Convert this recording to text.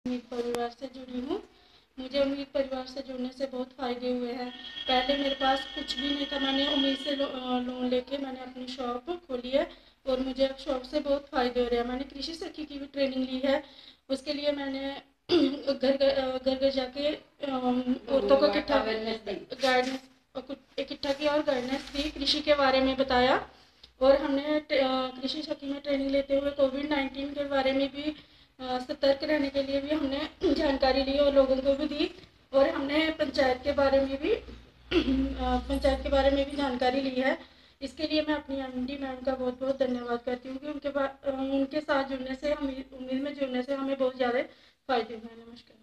उम्मीद परिवार से जुड़ी हूँ। मुझे उम्मीद परिवार से जुड़ने से बहुत फ़ायदे हुए हैं। पहले मेरे पास कुछ भी नहीं था, मैंने उम्मीद से लोन लेके मैंने अपनी शॉप खोली है और मुझे अब शॉप से बहुत फ़ायदे हो रहे हैं। मैंने कृषि सखी की भी ट्रेनिंग ली है। उसके लिए मैंने घर घर जाके औरतों को इकट्ठा किया और गाइडेंस दी, कृषि के बारे में बताया। और हमने कृषि सखी में ट्रेनिंग लेते हुए कोविड-19 के बारे में भी सतर्क रहने के लिए भी हमने जानकारी ली और लोगों को भी दी। और हमने पंचायत के बारे में भी जानकारी ली है। इसके लिए मैं अपनी एमडी मैम का बहुत बहुत धन्यवाद करती हूँ कि उनके साथ जुड़ने से, उम्मीद में जुड़ने से हमें बहुत ज़्यादा फ़ायदे हुए हैं। नमस्कार।